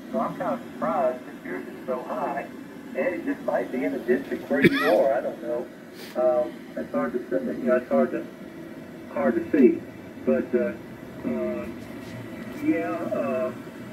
So I'm kind of surprised that yours is so high, and it just might be in the district where you are. I don't know. It's hard to say. You know, it's hard to see. But yeah.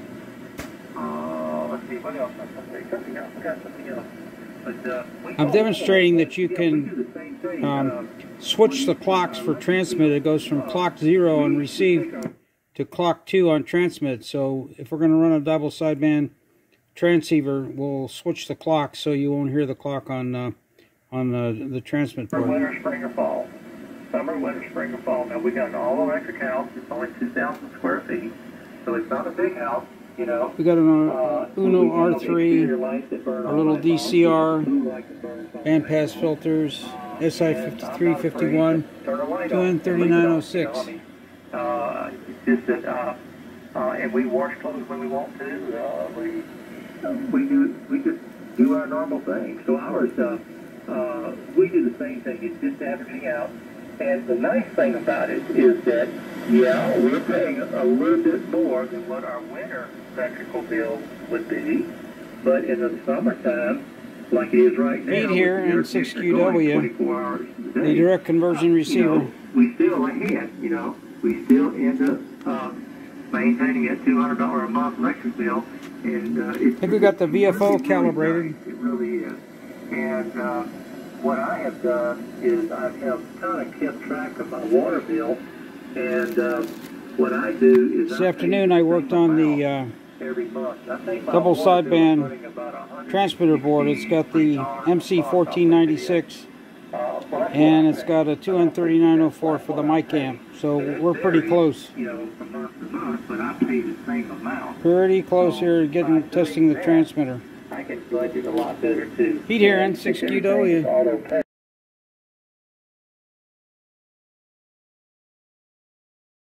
Let's see. What else? Something else. I got something else. But, I'm demonstrating that you can switch the clocks for transmit. It goes from clock 0 on receive to clock 2 on transmit. So if we're going to run a double sideband transceiver, we'll switch the clock so you won't hear the clock on the transmit port. Summer, winter, spring, or fall. Summer, winter, spring, or fall. Now we got an all-electric house. It's only 2,000 square feet, so it's not a big house. You know, we got an Uno R3, our little DCR, bandpass filters, SI5351, 2N3906. It's just that, and we wash clothes when we want to. We just do our normal thing. So ours, we do the same thing. It's just averaging out. And the nice thing about it is that, yeah, we're paying a little bit more than what our winter electrical bill would be, but in the summertime, like it is right now, Feed here in 6QW, the direct conversion receiver. You know, we still ahead, you know, we still end up maintaining a $200 a month electric bill, and I think we got the VFO calibrated. It really is. And what I have done is I have kind of kept track of my water bill, and what I do is this afternoon I worked on the double sideband transmitter board. It's got the MC1496 and it's got a 2N3904 for the mic amp, so we're pretty close. Pretty close here to testing the transmitter. I can budget a lot better too. Feed here in 6QW.